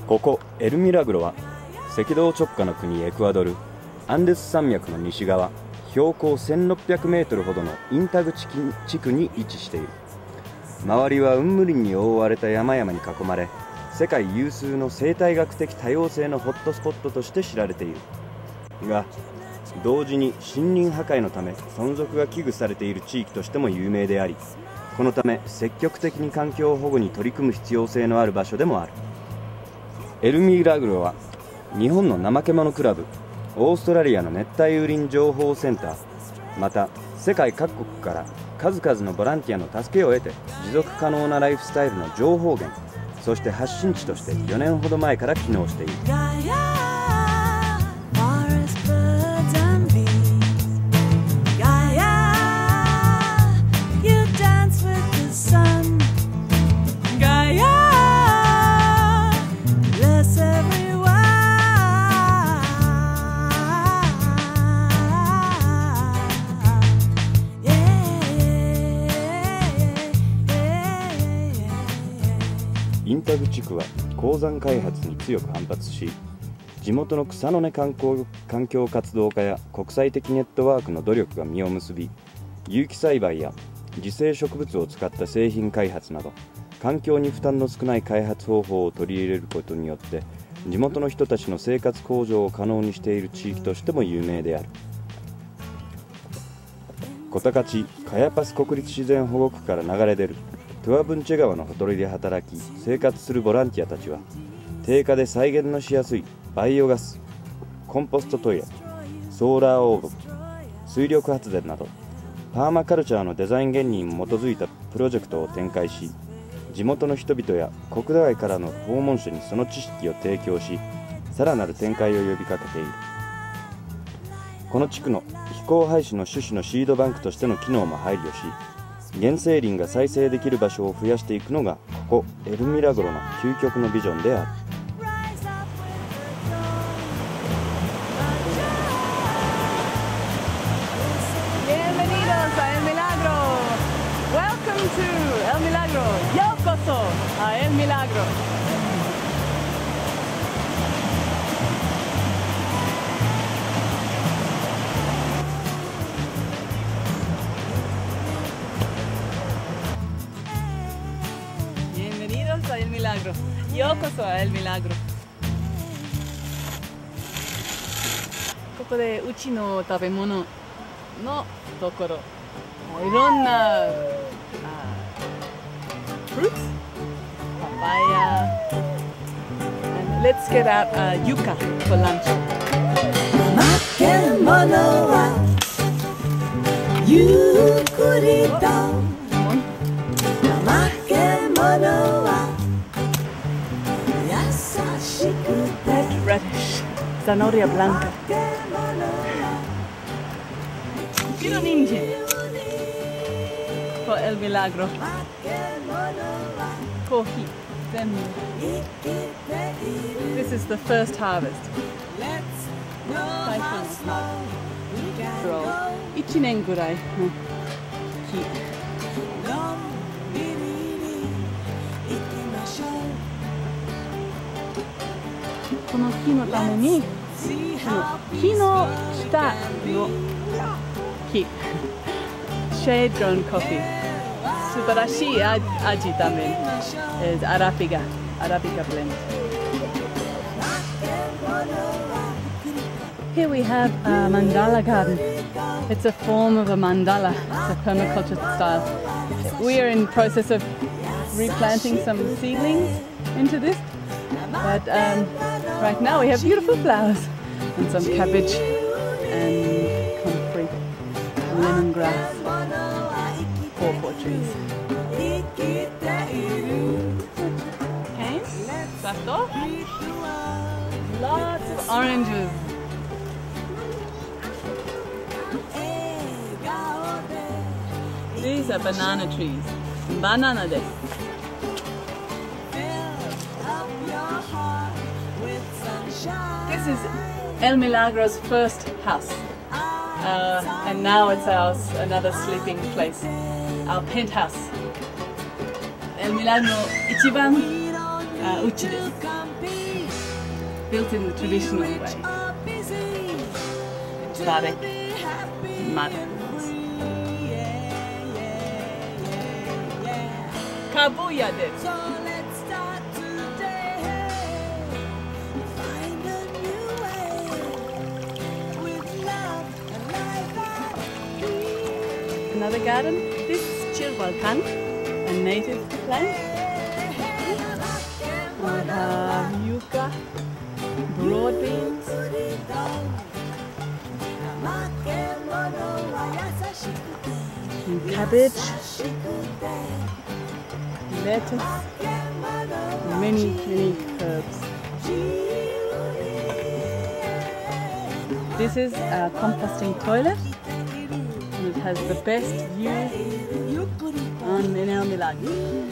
ここエルミラグロは赤道直下の国エクアドル、アンデス山脈の西側、標高1600メートルほどのインタグ地区に位置している。周りは雲霧林に覆われた山々に囲まれ、世界有数の生態学的多様性のホットスポットとして知られているが、同時に森林破壊のため存続が危惧されている地域としても有名であり、このため積極的に環境保護に取り組む必要性のある場所でもある。エルミラグロは日本のナマケモノクラブ、オーストラリアの熱帯雨林情報センター、また世界各国から数々のボランティアの助けを得て持続可能なライフスタイルの情報源、そして発信地として4年ほど前から機能している。インタグ地区は鉱山開発に強く反発し、地元の草の根環境活動家や国際的ネットワークの努力が実を結び、有機栽培や自生植物を使った製品開発など環境に負担の少ない開発方法を取り入れることによって地元の人たちの生活向上を可能にしている地域としても有名である。コタカチ・カヤパス国立自然保護区から流れ出るトゥアブンチェ川のほとりで働き生活するボランティアたちは、低下で再現のしやすいバイオガス、コンポストトイレ、ソーラーオーブン、水力発電などパーマカルチャーのデザイン原理に基づいたプロジェクトを展開し、地元の人々や国外からの訪問者にその知識を提供し、さらなる展開を呼びかけている。この地区の非交配種の種子のシードバンクとしての機能も配慮し、原生林が再生できる場所を増やしていくのがここエルミラグロの究極のビジョンである。 Bienvenidos a El Milagro. Welcome to El Milagro. Yokoso a El Milagro. Bienvenidos a El Milagro. Yokoso a El Milagro. ここでうちの食べ物のところ、いろんなフルーツ、パパイヤ、and let's get out yuca for lunch. 怠け者はゆっくりと、怠け者は優しくて Red radish, zanahoria blanca. 白人参 for El Milagro. コーヒー全部。This is the first harvest. 最初の1年ぐらいの木。この木のために、木の下の木、Shade Grown Coffee、素晴らしい味ため、アラビカblend。Here we have a mandala garden. It's a form of a mandala. It's a permaculture style. We are in process of replanting some seedlings into this, but right now we have beautiful flowers and some cabbage and comfrey, lemongrass, pawpaw trees. Okay, that's all. Lots of oranges. These are banana trees. Banana desu. This is El Milagro's first house, and now it's another sleeping place, our penthouse. El Milagro 一番うちです。 built in the traditional way. Barek mud pools. Kabuya desu. Another garden. This is Chirwalkan, a native plant. I have yucca, broad beans, cabbage, lettuce, many herbs. This is a composting toilet. It has the best view on Enel Milagi.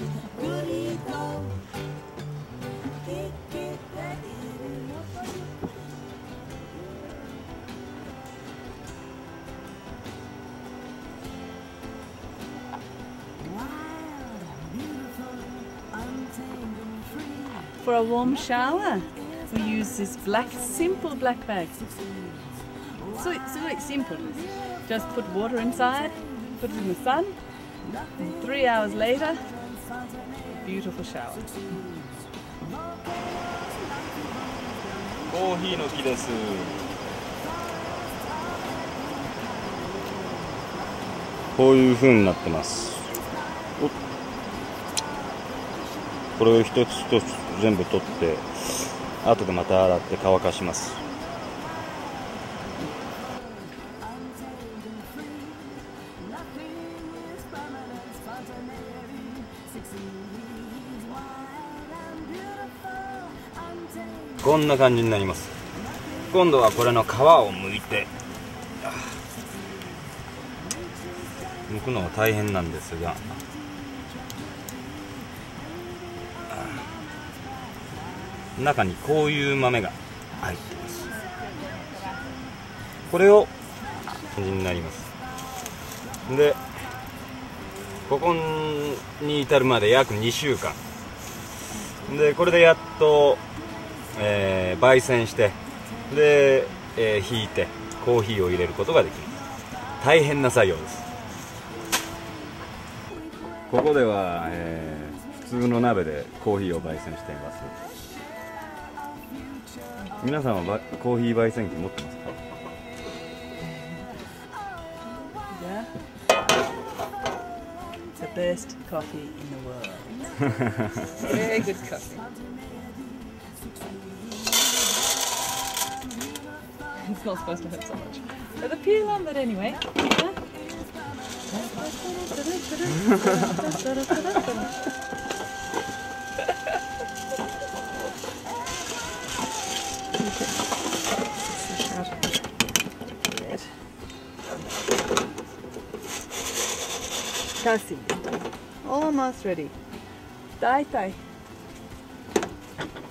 For a warm shower, we use this simple black bag. So it's simple. Just put water inside, put it in the sun, and 3 hours later, beautiful shower. コーヒーの木です。こういう風になってます。これを一つ一つ全部取って後でまた洗って乾かします。こんな感じになります。今度はこれの皮を剥いて剥くのが大変なんですが、中にこういう豆が入っています。これを感じになります。でここに至るまで約2週間で、これでやっと、焙煎してで、ひいてコーヒーを入れることができる。大変な作業です。ここでは、普通の鍋でコーヒーを焙煎しています。皆さんはコーヒー焙煎機持ってますか？ Yeah. The best coffee in the world. Very good coffee. It's not supposed to hurt so much. But the peel on that anyway. Yeah. Kasi. Almost ready. Tai tai.